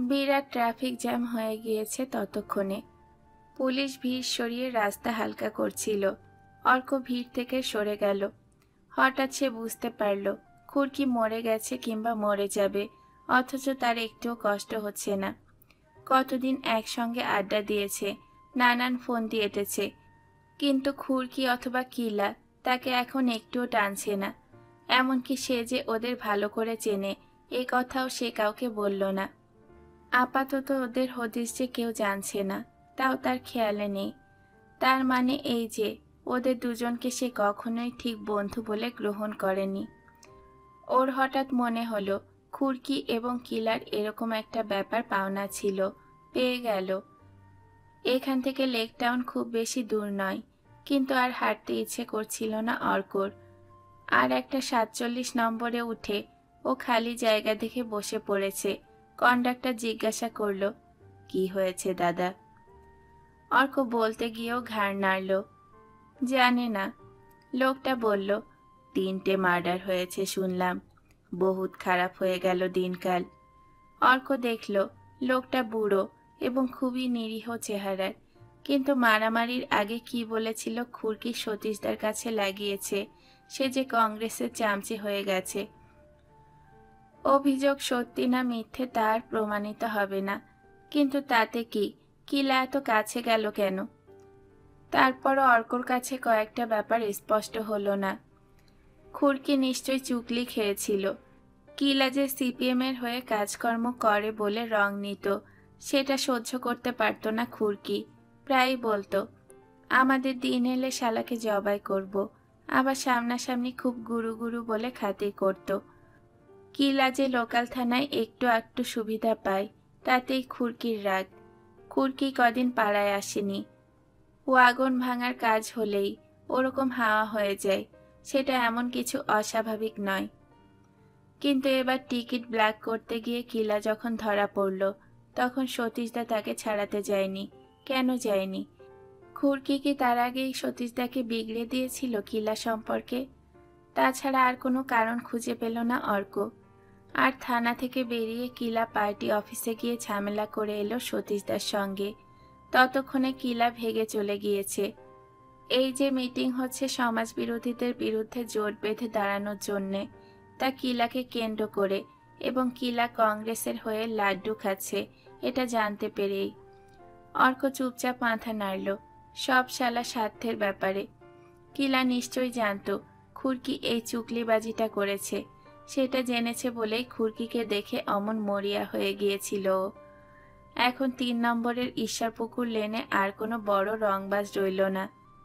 বিরাট traffic jam হয়ে গিয়েছে ততক্ষণে। পুলিশ ভিড় সরিয়ে রাস্তা হালকা করছিল। অর্ক ভিড় থেকে সরে গেল। হঠাৎ সে বুঝতে পারল খুরকি মরে গেছে কিংবা মরে যাবে, অথচ তার একটুও কষ্ট হচ্ছে না। কতদিন একসঙ্গে আড্ডা দিয়েছে, নানান ফোন দিয়ে এঁটেছে, কিন্তু খুরকি অথবা কিলা তাকে এখন একটুও টানছে না। এমনকি সে যে ওদের ভালো করে চেনে এ কথাও সে কাউকে বলল না। আপাতত ওদের হদিস যে কেউ জানছে না তাও তার খেয়ালে নেই। তার মানে এই যে ওদের দুজনকে সে কখনোই ঠিক বন্ধু বলে গ্রহণ করেনি। ওর হঠাৎ মনে হলো খুরকি এবং কিলার এরকম একটা ব্যাপার পাওনা ছিল, পেয়ে গেল। এখান থেকে লেক টাউন খুব বেশি দূর নয়, কিন্তু আর হাঁটতে ইচ্ছে করছিল না অর্কর। আর একটা 47 নম্বরে উঠে ও খালি জায়গা দেখে বসে পড়েছে। কন্ডাক্টর জিজ্ঞাসা করল, কি হয়েছে দাদা? অর্ক বলতে গিয়েও ঘাড় নাড়ল। জানে না। লোকটা বলল, 3টে মার্ডার হয়েছে শুনলাম, বহুত খারাপ হয়ে গেল দিনকাল। অর্ক দেখল লোকটা বুড়ো এবং খুবই নিরীহ চেহারার, কিন্তু মারামারির আগে কি বলেছিল খুরকি সতীশদার কাছে লাগিয়েছে সে যে কংগ্রেসের চামচে হয়ে গেছে। অভিযোগ সত্যি না মিথ্যে তার প্রমাণিত হবে না, কিন্তু তাতে কি? কিলা এত কাছে গেল কেন? তারপরও অর্কর কাছে কয়েকটা ব্যাপার স্পষ্ট হলো না। খুরকি নিশ্চয় চুকলি খেয়েছিল। কিলা যে সিপিএম এর হয়ে কাজকর্ম করে বলে রং নিত, সেটা সহ্য করতে পারত না খুরকি। প্রায়ই বলতো, আমাদের দিন এলে শালাকে জবাই করব। আবার সামনাসামনি খুব গুরু গুরু বলে খাতির করত। কিলা যে লোকাল থানায় একটু একটু সুবিধা পায়, তাতেই খুরকির রাগ। খুরকি কদিন পাড়ায় আসেনি। ওয়াগন ভাঙার কাজ হলেই ওরকম হাওয়া হয়ে যায়, সেটা এমন কিছু অস্বাভাবিক নয়। কিন্তু এবার টিকিট ব্ল্যাক করতে গিয়ে কিলা যখন ধরা পড়ল, তখন সতীশদা তাকে ছাড়াতে যায়নি। কেন যায়নি? খুরকি কি তার আগেই সতীশদাকে বিগড়ে দিয়েছিল কিলা সম্পর্কে? তাছাড়া আর কোনো কারণ খুঁজে পেল না অর্ক। আর থানা থেকে বেরিয়ে কিলা পার্টি অফিসে গিয়ে ঝামেলা করে এলো সতীশদার সঙ্গে। ততক্ষণে কিলা ভেগে চলে গিয়েছে। এই যে মিটিং হচ্ছে সমাজ বিরোধীদের বিরুদ্ধে জোট বেঁধে দাঁড়ানোর জন্যে, তা কিলাকে কেন্দ্র করে, এবং কিলা কংগ্রেসের হয়ে লাড্ডু খাচ্ছে এটা জানতে পেরেই। অর্ক চুপচাপ মাথা নাড়ল। সব শালা স্বার্থের ব্যাপারে। কিলা নিশ্চয়ই জানত খুরকি এই চুকলিবাজিটা করেছে। সেটা জেনেছে বলেই খুরকিকে দেখে অমন মরিয়া হয়ে গিয়েছিল। এখন 3 নম্বরের ঈশ্বরপুকুর লেনে আর কোনো বড় রংবাজ রইল না।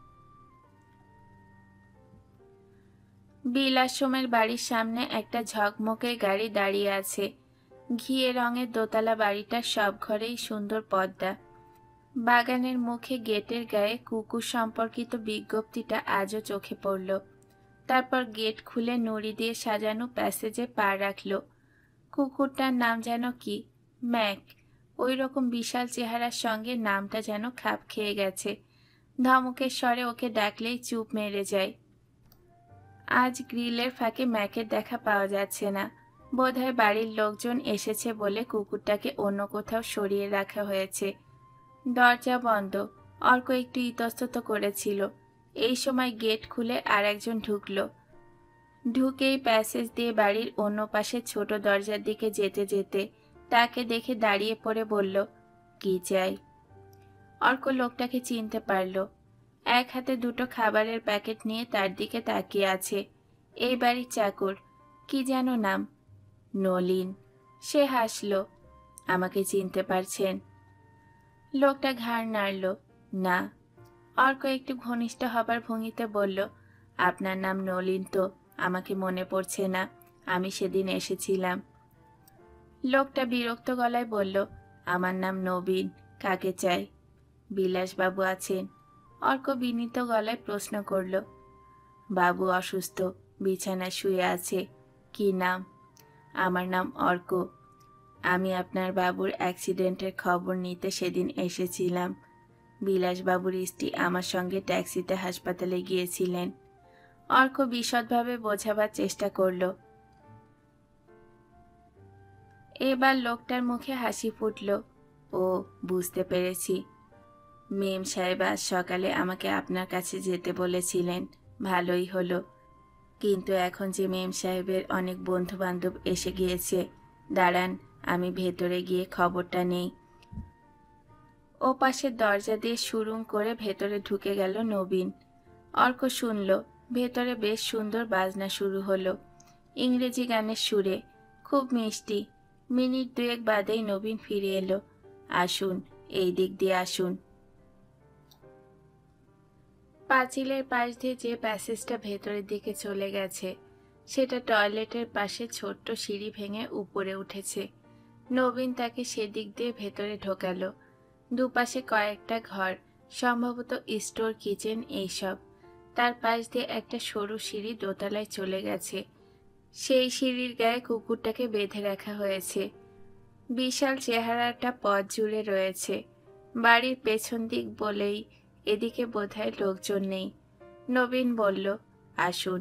বিল আশ্রমের বাড়ির সামনে একটা ঝকমকে গাড়ি দাঁড়িয়ে আছে। ঘিয়ে রঙের দোতলা বাড়িটার সব ঘরেই সুন্দর পর্দা। বাগানের মুখে গেটের গায়ে কুকুর সম্পর্কিত বিজ্ঞপ্তিটা আজও চোখে পড়ল। তারপর গেট খুলে নুড়ি দিয়ে সাজানো প্যাসেজে পা রাখল। কুকুরটার নাম যেন কি, ম্যাক। ওই রকম বিশাল চেহারার সঙ্গে নামটা যেন খাপ খেয়ে গেছে। ধমকের স্বরে ওকে ডাকলেই চুপ মেরে যায়। আজ গ্রিলের ফাঁকে ম্যাকের দেখা পাওয়া যাচ্ছে না। বোধহয় বাড়ির লোকজন এসেছে বলে কুকুরটাকে অন্য কোথাও সরিয়ে রাখা হয়েছে। দরজা বন্ধ। অর্ক একটু ইতস্তত করেছিল। এই সময় গেট খুলে আর একজন ঢুকল। ঢুকেই প্যাসেজ দিয়ে বাড়ির অন্য পাশে ছোট দরজার দিকে যেতে যেতে তাকে দেখে দাঁড়িয়ে পড়ে বলল, কি চাই? অর্ক লোকটাকে চিনতে পারল। এক হাতে 2টো খাবারের প্যাকেট নিয়ে তার দিকে তাকিয়ে আছে। এই বাড়ির চাকর, কি যেন নাম? নলিন। সে হাসল। আমাকে চিনতে পারছেন? লোকটা ঘাড় নাড়ল। না। অর্ক একটু ঘনিষ্ঠ হবার ভঙ্গিতে বলল, আপনার নাম নলিন তো আমাকে মনে পড়ছে না, আমি সেদিন এসেছিলাম। লোকটা বিরক্ত গলায় বলল, আমার নাম নবীন, কাকে চাই? বিলাসবাবু আছেন? অর্ক বিনীত গলায় প্রশ্ন করল। বাবু অসুস্থ, বিছানায় শুয়ে আছে। কি নাম? আমার নাম অর্ক। আমি আপনার বাবুর অ্যাক্সিডেন্টের খবর নিতে সেদিন এসেছিলাম। বিলাসবাবুর স্ত্রী আমার সঙ্গে ট্যাক্সিতে হাসপাতালে গিয়েছিলেন। অর্ক বিশদভাবে বোঝাবার চেষ্টা করল। এবার লোকটার মুখে হাসি ফুটল। ও, বুঝতে পেরেছি। মেম সাহেব আজ সকালে আমাকে আপনার কাছে যেতে বলেছিলেন, ভালোই হলো। কিন্তু এখন যে মেম সাহেবের অনেক বন্ধু বান্ধব এসে গিয়েছে, দাঁড়ান আমি ভেতরে গিয়ে খবরটা নেই। ও পাশের দরজা দিয়ে সুরুং করে ভেতরে ঢুকে গেল নবীন। অর্ক শুনল ভেতরে বেশ সুন্দর বাজনা শুরু হলো, ইংরেজি গানের সুরে, খুব মিষ্টি। মিনিট দুয়েক বাদেই নবীন ফিরে এলো। আসুন, এই দিক দিয়ে আসুন। পাঁচিলের পাশ দিয়ে যে প্যাসেজটা ভেতরের দিকে চলে গেছে, সেটা টয়লেটের পাশে ছোট্ট সিঁড়ি ভেঙে উপরে উঠেছে। নবীন তাকে সেদিক দিয়ে ভেতরে ঢোকালো। দুপাশে কয়েকটা ঘর, সম্ভবত স্টোর, কিচেন এইসব। তার পাশ দিয়ে একটা সরু সিঁড়ি দোতলায় চলে গেছে। সেই সিঁড়ির গায়ে কুকুরটাকে বেঁধে রাখা হয়েছে। বিশাল চেহারাটা পথ জুড়ে রয়েছে। বাড়ির পেছন দিক বলেই এদিকে বোধহয় লোকজন নেই। নবীন বলল, আসুন।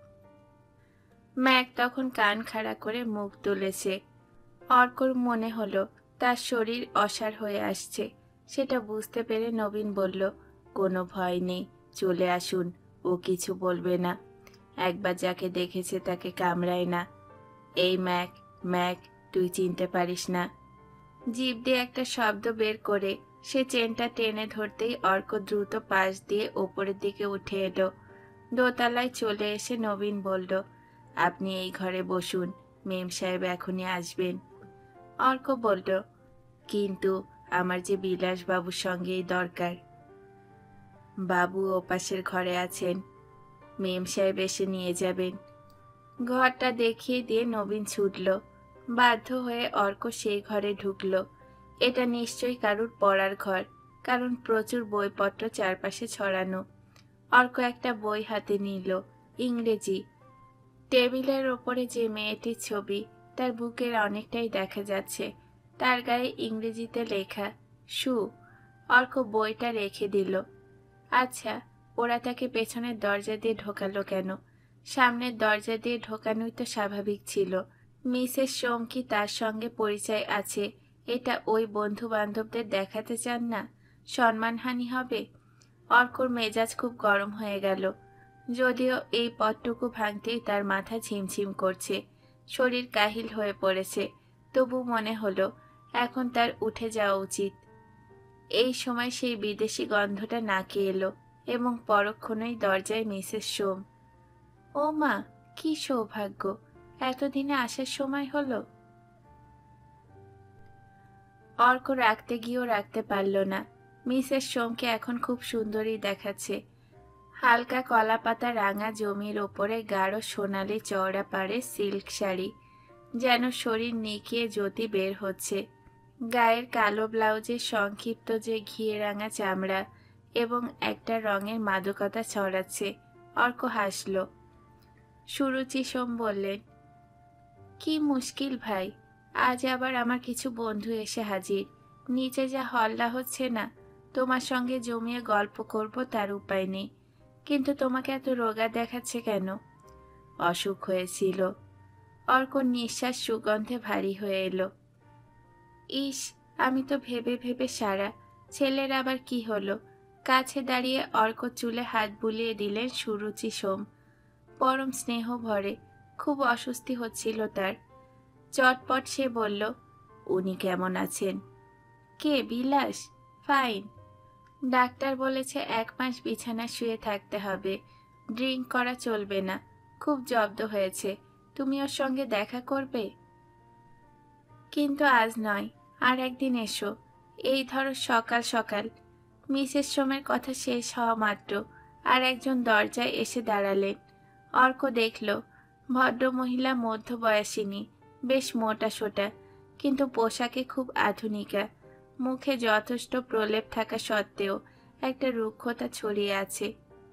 ম্যাক তখন কান খাড়া করে মুখ তুলেছে। অর্কর মনে হলো তার শরীর অসাড় হয়ে আসছে। সেটা বুঝতে পেরে নবীন বলল, কোনো ভয় নেই, চলে আসুন, ও কিছু বলবে না। একবার যাকে দেখেছে তাকে কামড়ায় না। এই ম্যাক, ম্যাক, তুই চিনতে পারিস না? জিভ দিয়ে একটা শব্দ বের করে সে চেনটা টেনে ধরতেই অর্ক দ্রুত পাশ দিয়ে ওপরের দিকে উঠে এলো। দোতলায় চলে এসে নবীন বলল, আপনি এই ঘরে বসুন, মেম সাহেব এখনই আসবেন। অর্ক বলল, কিন্তু আমার যে বিলাস বাবুর সঙ্গেই দরকার। বাবু ওপাশের ঘরে আছেন, মেম সাহেব এসে নিয়ে যাবেন। ঘরটা দেখিয়ে দিয়ে নবীন ছুটল। বাধ্য হয়ে অর্ক সেই ঘরে ঢুকল। এটা নিশ্চয়ই কারুর পড়ার ঘর, কারণ প্রচুর বইপত্র চারপাশে ছড়ানো। অর্ক একটা বই হাতে নিল, ইংরেজি। টেবিলের ওপরে যে মেয়েটির ছবি, তার বুকের অনেকটাই দেখা যাচ্ছে। তার গায়ে ইংরেজিতে লেখা সু। অর্ক বইটা রেখে দিল। আচ্ছা, ওরা তাকে পেছনের দরজা দিয়ে ঢোকালো কেন? সামনের দরজা দিয়ে ঢোকানোই তো স্বাভাবিক ছিল। মিসেস সোম কি তার সঙ্গে পরিচয় আছে, এটা ওই বন্ধু বান্ধবদের দেখাতে চান না? সম্মানহানি হবে। অর্কর মেজাজ খুব গরম হয়ে গেল। যদিও এই পথটুকু ভাঙতেই তার মাথা ঝিমঝিম করছে, শরীর কাহিল হয়ে পড়েছে, তবু মনে হলো এখন তার উঠে যাওয়া উচিত। এই সময় সেই বিদেশি গন্ধটা নাকে এলো এবং পরক্ষণেই দরজায় মিসেস সোম। ও মা, কি সৌভাগ্য, এতদিনে আসার সময় হলো। অর্ক রাখতে গিয়েও রাখতে পারল না। মিসেস সোমকে এখন খুব সুন্দরী দেখাচ্ছে। হালকা কলাপাতা রাঙা জমির ওপরে গাঢ় সোনালি চওড়া পাড়ে সিল্ক শাড়ি, যেন শরীর নিকিয়ে জ্যোতি বের হচ্ছে। গায়ের কালো ব্লাউজে সংক্ষিপ্ত যে ঘিয়ে রাঙা চামড়া এবং একটা রঙের মাদকতা ছড়াচ্ছে। অর্ক হাসল। সুরুচি সোম বললেন, কি মুশকিল ভাই, আজ আবার আমার কিছু বন্ধু এসে হাজির। নিচে যা হল্লা হচ্ছে না, তোমার সঙ্গে জমিয়ে গল্প করব তার উপায় নেই। কিন্তু তোমাকে এত রোগা দেখাচ্ছে কেন? অসুখ হয়েছিল। অর্ক নিঃশ্বাস সুগন্ধে ভারী হয়ে এলো। ইস, আমি তো ভেবে ভেবে সারা। ছেলের আবার কি হলো? কাছে দাঁড়িয়ে অর্ক চুলে হাত বুলিয়ে দিলেন সুরুচি সোম, পরম স্নেহ ভরে। খুব অস্বস্তি হচ্ছিল তার। চটপট সে বলল, উনি কেমন আছেন? কে, বিলাস? ফাইন। ডাক্তার বলেছে 1 মাস বিছানায় শুয়ে থাকতে হবে, ড্রিঙ্ক করা চলবে না। খুব জব্দ হয়েছে। তুমি ওর সঙ্গে দেখা করবে? কিন্তু আজ নয়, আর একদিন এসো। এই ধরো সকাল সকাল। মিসেস সোমের কথা শেষ হওয়া মাত্র আর একজন দরজায় এসে দাঁড়ালেন। অর্ক দেখল ভদ্রমহিলা মধ্যবয়সিনী, বেশ মোটা সোটা, কিন্তু পোশাকে খুব আধুনিকা। মুখে যথেষ্ট প্রলেপ থাকা সত্ত্বেও একটা রুক্ষতা ছড়িয়ে আছে।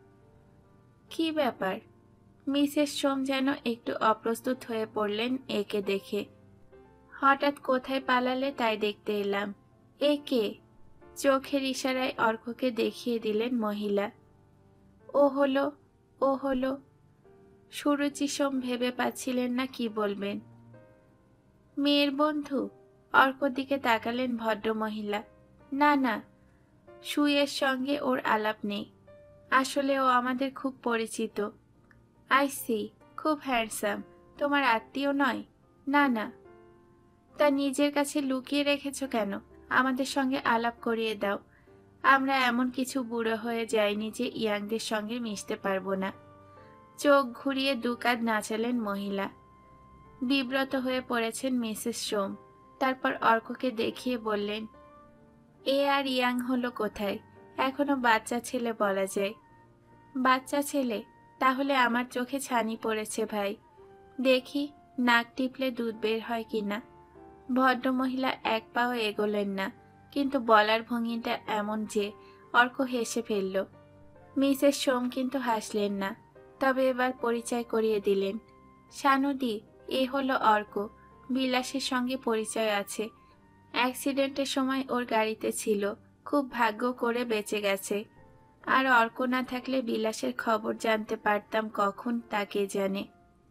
কি ব্যাপার? মিসেস সোম যেন একটু অপ্রস্তুত হয়ে পড়লেন একে দেখে। হঠাৎ কোথায় পালালে তাই দেখতে এলাম। এ কে? চোখের ইশারায় অর্ককে দেখিয়ে দিলেন মহিলা। ও হলো, ও হলো। সুরুচি সোম ভেবে পাচ্ছিলেন না কি বলবেন। মেয়ের বন্ধু? অর্কর দিকে তাকালেন ভদ্রমহিলা। না না, সুইয়ের সঙ্গে ওর আলাপ নেই। আসলে ও আমাদের খুব পরিচিত। আই সি, খুব হ্যান্ডসাম। তোমার আত্মীয় নয়? না না। তা নিজের কাছে লুকিয়ে রেখেছো কেন? আমাদের সঙ্গে আলাপ করিয়ে দাও। আমরা এমন কিছু বুড়ো হয়ে যাইনি যে ইয়াংদের সঙ্গে মিশতে পারবো না। চোখ ঘুরিয়ে দুকাঁধ নাচালেন মহিলা। বিব্রত হয়ে পড়েছেন মিসেস সোম। তারপর অর্ককে দেখিয়ে বললেন, এ আর ইয়াং হলো কোথায়? এখনো বাচ্চা ছেলে বলা যায়। বাচ্চা ছেলে? তাহলে আমার চোখে ছানি পড়েছে ভাই। দেখি নাক টিপলে দুধ বের হয় কিনা। ভদ্রমহিলা এক পাও এগোলেন না, কিন্তু বলার ভঙ্গিটা এমন যে অর্ক হেসে ফেলল। মিসেস সোম কিন্তু হাসলেন না, তবে এবার পরিচয় করিয়ে দিলেন। শানুদি, এ হলো অর্ক। বিলাসের সঙ্গে পরিচয় আছে। অ্যাক্সিডেন্টের সময় ওর গাড়িতে ছিল, খুব ভাগ্য করে বেঁচে গেছে। আর অর্ক না থাকলে বিলাসের খবর জানতে পারতাম কখন, তা কে জানে।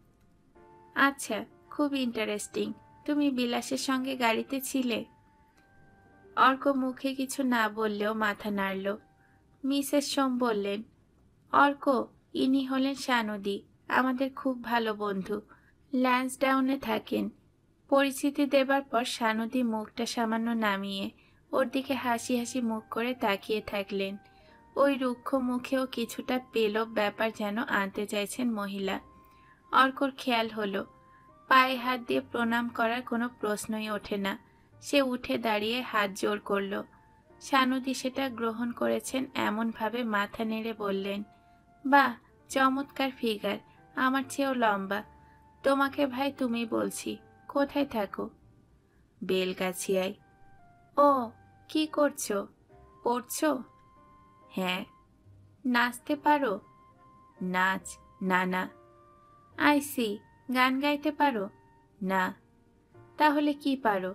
আচ্ছা, খুব ইন্টারেস্টিং। তুমি বিলাসের সঙ্গে গাড়িতে ছিলে? অর্ক মুখে কিছু না বললেও মাথা নাড়ল। মিসেস সোম বললেন, অর্ক, ইনি হলেন শানুদি, আমাদের খুব ভালো বন্ধু। ল্যান্সডাউনে থাকেন। পরিচিতি দেবার পর শানুদি মুখটা সামান্য নামিয়ে ওর দিকে হাসি হাসি মুখ করে তাকিয়ে থাকলেন। ওই রুক্ষ মুখেও কিছুটা পেলব ব্যাপার যেন আনতে চাইছেন মহিলা। অর্কর খেয়াল হলো পায়ে হাত দিয়ে প্রণাম করার কোনো প্রশ্নই ওঠে না। সে উঠে দাঁড়িয়ে হাত জোড় করল। শানুদি সেটা গ্রহণ করেছেন এমনভাবে মাথা নেড়ে বললেন, বাহ, চমৎকার ফিগার, আমার চেয়েও লম্বা। তোমাকে ভাই তুমি বলছি। কোথায় থাকো? বেলগাছিয়ায়। ও, কি করছো? পড়ছো? হ্যাঁ। নাচতে পারো? নাচ? না না। আই সি, গান গাইতে পারো? না। তাহলে কি পারো?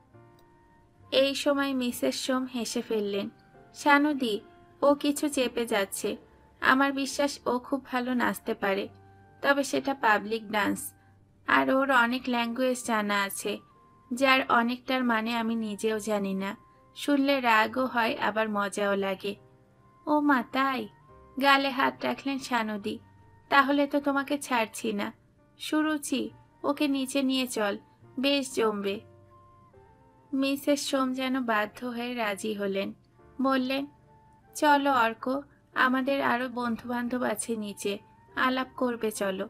এই সময় মিসেস সোম হেসে ফেললেন। শানুদি, ও কিছু চেপে যাচ্ছে। আমার বিশ্বাস ও খুব ভালো নাচতে পারে, তবে সেটা পাবলিক ডান্স। আর ওর অনেক ল্যাঙ্গুয়েজ জানা আছে, যার অনেকটার মানে আমি নিজেও জানি না। শুনলে রাগও হয়, আবার মজাও লাগে। ও মা, তাই? গালে হাত রাখলেন শানুদি। তাহলে তো তোমাকে ছাড়ছি না। সুরুচি, ওকে নিচে নিয়ে চল, বেশ জমবে। মিসেস সোম যেন বাধ্য হয়ে রাজি হলেন। বললেন, চলো অর্ক, আমাদের আরো বন্ধু বান্ধব আছে নিচে, আলাপ করবে, চলো।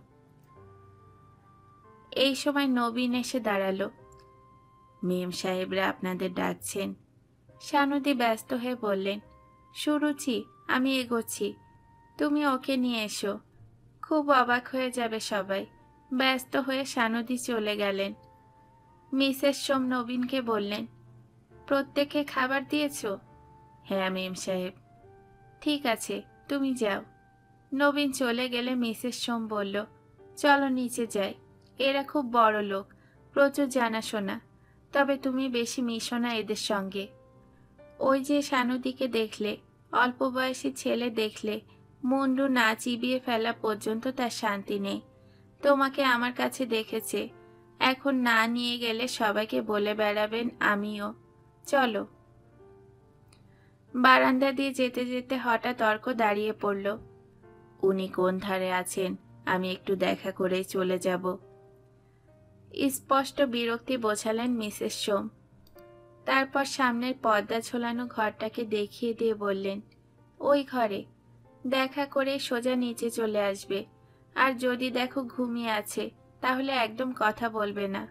এই সময় নবীন এসে দাঁড়ালো। মেম সাহেবরা আপনাদের ডাকছেন। শানুদি ব্যস্ত হয়ে বললেন, সুরুচি, আমি এগোচ্ছি, তুমি ওকে নিয়ে এসো। খুব অবাক হয়ে যাবে সবাই। ব্যস্ত হয়ে শানুদি চলে গেলেন। মিসেস সোম নবীনকে বললেন, প্রত্যেকে খাবার দিয়েছো? হ্যাঁ মেম সাহেব। ঠিক আছে, তুমি যাও। নবীন চলে গেলে মিসেস সোম বলল, চলো নিচে যাই। এরা খুব বড় লোক, প্রচুর জানাশোনা, তবে তুমি বেশি মিশো না এদের সঙ্গে। ওই যে শানুদিকে দেখলে, অল্প বয়সী ছেলে দেখলে মুন্ডু না চিবিয়ে ফেলা পর্যন্ত তার শান্তি নেই। তোমাকে আমার কাছে দেখেছে, এখন না নিয়ে গেলে সবাইকে বলে বেড়াবেন আমিও। চলো। বারান্দা দিয়ে যেতে যেতে হঠাৎ অর্ক দাঁড়িয়ে পড়ল। উনি কোন ধারে আছেন? আমি একটু দেখা করেই চলে যাব। স্পষ্ট বিরক্তি বোঝালেন মিসেস সোম। তারপর সামনের পর্দা ঝোলানো ঘরটাকে দেখিয়ে দিয়ে বললেন, ওই ঘরে। দেখা করে সোজা নিচে চলে আসবে। আর যদি দেখো ঘুমিয়ে আছে, তাহলে একদম কথা বলবে না।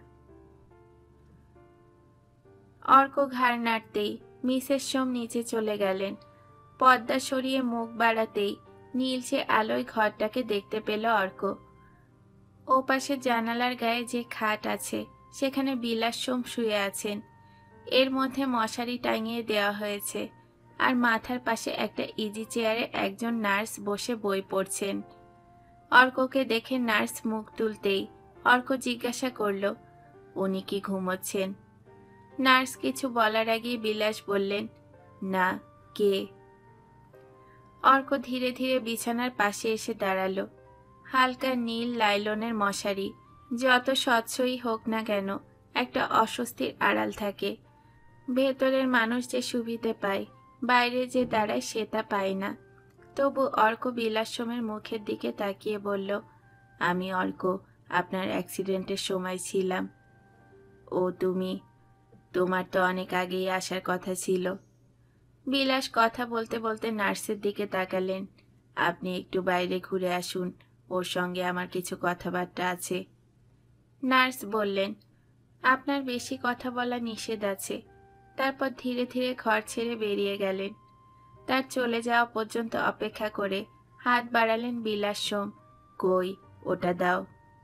অর্ক ঘাড় নাড়তেই মিসেস সোম নিচে চলে গেলেন। পর্দা সরিয়ে মুখ বাড়াতেই নীলচে আলোয় ঘরটাকে দেখতে পেল অর্ক। ওপাশে জানালার গায়ে যে খাট আছে, সেখানে বিলাস সোম শুয়ে আছেন। এর মধ্যে মশারি টাঙিয়ে দেওয়া হয়েছে, আর মাথার পাশে একটা ইজি চেয়ারে একজন নার্স বসে বই পড়ছেন। অর্ককে দেখে নার্স মুখ তুলতেই অর্ক জিজ্ঞাসা করল, উনি কি ঘুমোচ্ছেন? নার্স কিছু বলার আগেই বিলাস বললেন, না। কে? অর্ক ধীরে ধীরে বিছানার পাশে এসে দাঁড়ালো। হালকা নীল লাইলনের মশারি, যত স্বচ্ছই হোক না কেন, একটা অস্বস্তির আড়াল থাকে। ভেতরের মানুষ যে সুবিধে পায়, বাইরে যে দাঁড়ায় সে তা পায় না। তবু অর্ক বিলাসমের মুখের দিকে তাকিয়ে বলল, আমি অর্ক, আপনার অ্যাক্সিডেন্টের সময় ছিলাম। ও তুমি? তোমার তো অনেক আগেই আসার কথা ছিল। বিলাস কথা বলতে বলতে নার্সের দিকে তাকালেন। আপনি একটু বাইরে ঘুরে আসুন, ওর সঙ্গে আমার কিছু কথাবার্তা আছে। নার্স বললেন, আপনার বেশি কথা বলা নিষেধ আছে। তারপর ধীরে ধীরে ঘর ছেড়ে বেরিয়ে গেলেন। তার চলে যাওয়া পর্যন্ত অপেক্ষা করে হাত বাড়ালেন বিলাসম। কই, ওটা দাও।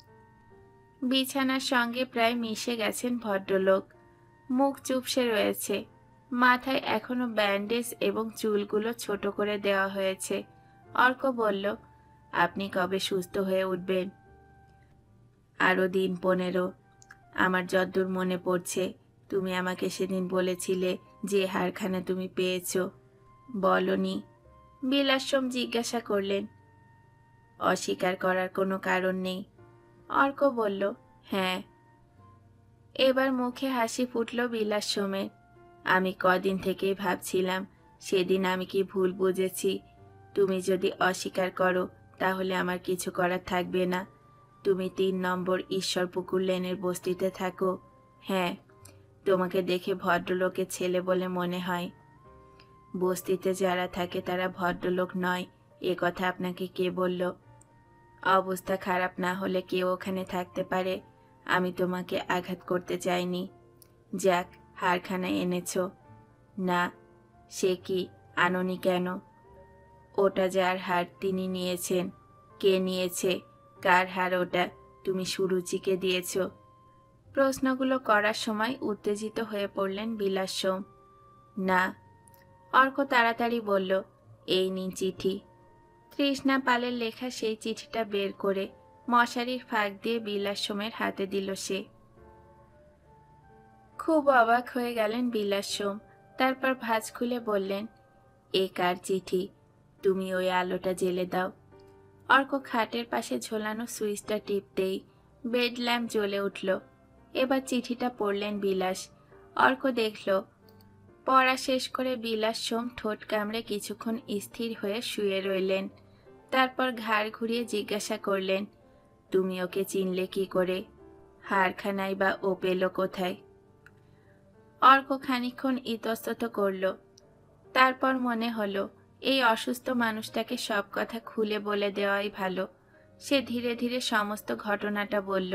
বিছানার সঙ্গে প্রায় মিশে গেছেন ভদ্রলোক। মুখ চুপসে রয়েছে। মাথায় এখনো ব্যান্ডেজ এবং চুলগুলো ছোট করে দেওয়া হয়েছে। অর্ক বলল, আপনি কবে সুস্থ হয়ে উঠবেন? আরো দিন 15। আমার যদ্দূর মনে পড়ছে, তুমি আমাকে সেদিন বলেছিলে যে হারখানা তুমি পেয়েছ। বলনি? বিলাসম জিজ্ঞাসা করলেন। অস্বীকার করার কোনো কারণ নেই। অর্ক বলল, হ্যাঁ। এবার মুখে হাসি ফুটল বিলাসমের। আমি কদিন থেকেই ভাবছিলাম, সেদিন আমি কি ভুল বুঝেছি। তুমি যদি অস্বীকার করো তাহলে আমার কিছু করার থাকবে না। তুমি 3 নম্বর ঈশ্বরপুকুর লেনের বস্তিতে থাকো। হ্যাঁ, তোমাকে দেখে ভদ্রলোকের ছেলে বলে মনে হয়। বস্তিতে যারা থাকে তারা ভদ্রলোক নয়, এ কথা আপনাকে কে বলল? অবস্থা খারাপ না হলে কেউ ওখানে থাকতে পারে। আমি তোমাকে আঘাত করতে চাইনি। যাক, হারখানা এনেছো। না। সে কি, আনোনি কেন? ওটা যার হার তিনি নিয়েছেন। কে নিয়েছে? কার হার ওটা? তুমি সুরুচিকে দিয়েছ? প্রশ্নগুলো করার সময় উত্তেজিত হয়ে পড়লেন বিলাসম। না। অর্ক তাড়াতাড়ি বলল, এই নিন চিঠি। তৃষ্ণা পালের লেখা সেই চিঠিটা বের করে মশারির ফাঁক দিয়ে বিলাসমের হাতে দিল সে। খুব অবাক হয়ে গেলেন বিলাসম। তারপর ভাঁজ খুলে বললেন, এ কার চিঠি? তুমি ওই আলোটা জ্বেলে দাও। অর্ক খাটের পাশে ঝোলানো সুইচটা টিপতেই বেড ল্যাম্প জ্বলে উঠল। এবার চিঠিটা পড়লেন বিলাস। অর্ক দেখল, পড়া শেষ করে বিলাসম ঠোঁট কামড়ে কিছুক্ষণ স্থির হয়ে শুয়ে রইলেন। তারপর ঘাড় ঘুরিয়ে জিজ্ঞাসা করলেন, তুমি ওকে চিনলে কি করে? হারখানাই বা ও পেল কোথায়? অর্ক খানিকক্ষণ ইতস্তত করল। তারপর মনে হলো, এই অসুস্থ মানুষটাকে সব কথা খুলে বলে দেওয়াই ভালো। সে ধীরে ধীরে সমস্ত ঘটনাটা বলল।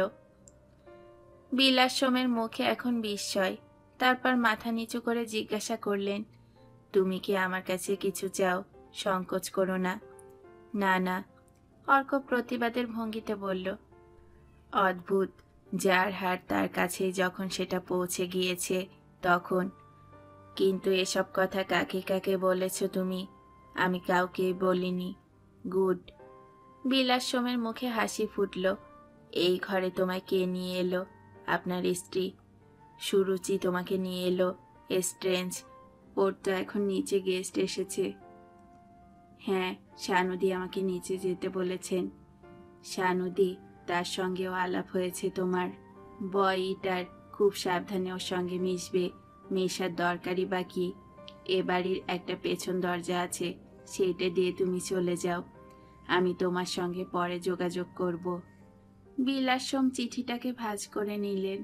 বিলাসমের মুখে এখন বিস্ময়। তারপর মাথা নিচু করে জিজ্ঞাসা করলেন, তুমি কি আমার কাছে কিছু চাও? সংকোচ করো না। না না। অর্ক প্রতিবাদের ভঙ্গিতে বলল। অদ্ভুত, যার হার তার কাছে যখন সেটা পৌঁছে গিয়েছে তখন। কিন্তু এসব কথা কাকে কাকে বলেছ তুমি? আমি কাউকেই বলিনি। গুড। বিলাসমের মুখে হাসি ফুটল। এই ঘরে তোমায় কে নিয়ে এলো? আপনার স্ত্রী। সুরুচি তোমাকে নিয়ে এলো। স্ট্রেঞ্জ, ওর তো এখন নিচে গেস্ট এসেছে। হ্যাঁ, শানুদি আমাকে নিচে যেতে বলেছেন। শানুদি, তার সঙ্গেও আলাপ হয়েছে তোমার। বয় ইটার, খুব সাবধানে ওর সঙ্গে মিশবে। মেশার দরকারই বা কি? এ বাড়ির একটা পেছন দরজা আছে, সেইটা দিয়ে তুমি চলে যাও। আমি তোমার সঙ্গে পরে যোগাযোগ করব। বিলাসম চিঠিটাকে ভাঁজ করে নিলেন।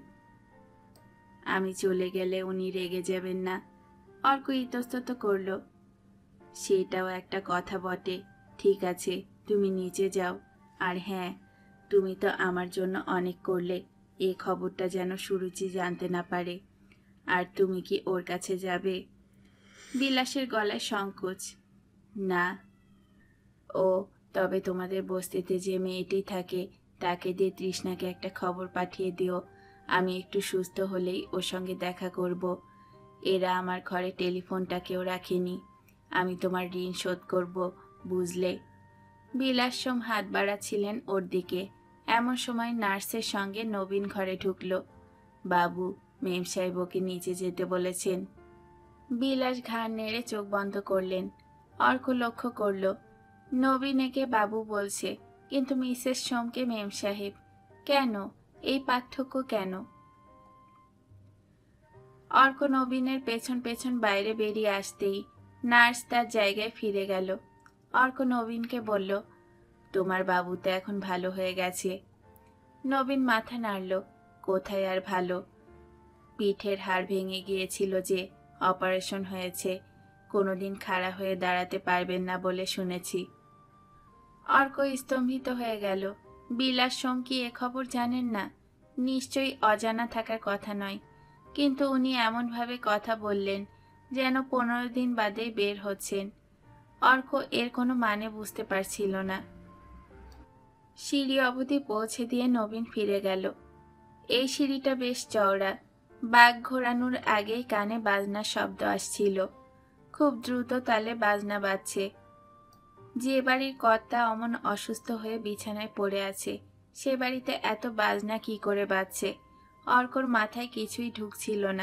আমি চলে গেলে উনি রেগে যাবেন না? অর্ক ইতস্তত করল। সেটাও একটা কথা বটে। ঠিক আছে, তুমি নিচে যাও। আর হ্যাঁ, তুমি তো আমার জন্য অনেক করলে। এ খবরটা যেন সুরুচি জানতে না পারে। আর তুমি কি ওর কাছে যাবে? বিলাসের গলায় সংকোচ। না। ও, তবে তোমাদের বস্তিতে যে মেয়েটি থাকে তাকে দিয়ে তৃষ্ণাকে একটা খবর পাঠিয়ে দিও। আমি একটু সুস্থ হলেই ওর সঙ্গে দেখা করব। এরা আমার ঘরে টেলিফোনটাকেও রাখেনি। আমি তোমার ঋণ শোধ করব, বুঝলে? বিলাসম হাত বাড়াচ্ছিলেন ওর দিকে। এমন সময় নার্সের সঙ্গে নবীন ঘরে ঢুকল। বাবু, মেম সাহেব ওকে নিচে যেতে বলেছেন। বিলাস ঘাড় নেড়ে চোখ বন্ধ করলেন। অর্ক লক্ষ্য করল, নবীন একে বাবু বলছে, কিন্তু মিসেস সোমকে মেম সাহেব। কেন? এই পার্থক্য কেন? অর্ক নবীনের পেছন পেছন বাইরে বেরিয়ে আসতেই নার্স তার জায়গায় ফিরে গেল। অর্ক নবীনকে বলল, তোমার বাবু তো এখন ভালো হয়ে গেছে। নবীন মাথা নাড়ল। কোথায় আর ভালো, পিঠের হাড় ভেঙে গিয়েছিল যে, অপারেশন হয়েছে, কোনোদিন খাড়া হয়ে দাঁড়াতে পারবেন না বলে শুনেছি। অর্ক স্তম্ভিত হয়ে গেল। বিলাস সোম কি এ খবর জানেন না? নিশ্চয়ই অজানা থাকার কথা নয়, কিন্তু উনি এমনভাবে কথা বললেন যেন 15 দিন বাদেই বের হচ্ছেন। অর্ক এর কোনো মানে বুঝতে পারছিল না। সিঁড়ি অবধি পৌঁছে দিয়ে নবীন ফিরে গেল। এই সিঁড়িটা বেশ চওড়া। বাঘ ঘোরানোর আগেই কানে বাজনার শব্দ আসছিল। খুব দ্রুত তালে বাজনা বাজছে। যে বাড়ির কর্তা অমন অসুস্থ হয়ে বিছানায় পড়ে আছে, সে বাড়িতে এত বাজনা কি করে বাজছে? অর্কর মাথায় কিছুই ঢুকছিল না।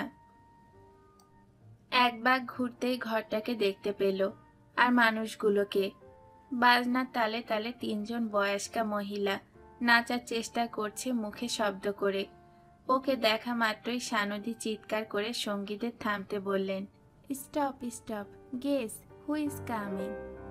এক বাঘ ঘুরতেই ঘরটাকে দেখতে পেল, আর মানুষগুলোকে। বাজনার তালে তালে 3 জন বয়স্কা মহিলা নাচার চেষ্টা করছে মুখে শব্দ করে। ওকে দেখা মাত্রই সানদী চিৎকার করে সঙ্গীদের থামতে বললেন। Stop stop, guess who is coming.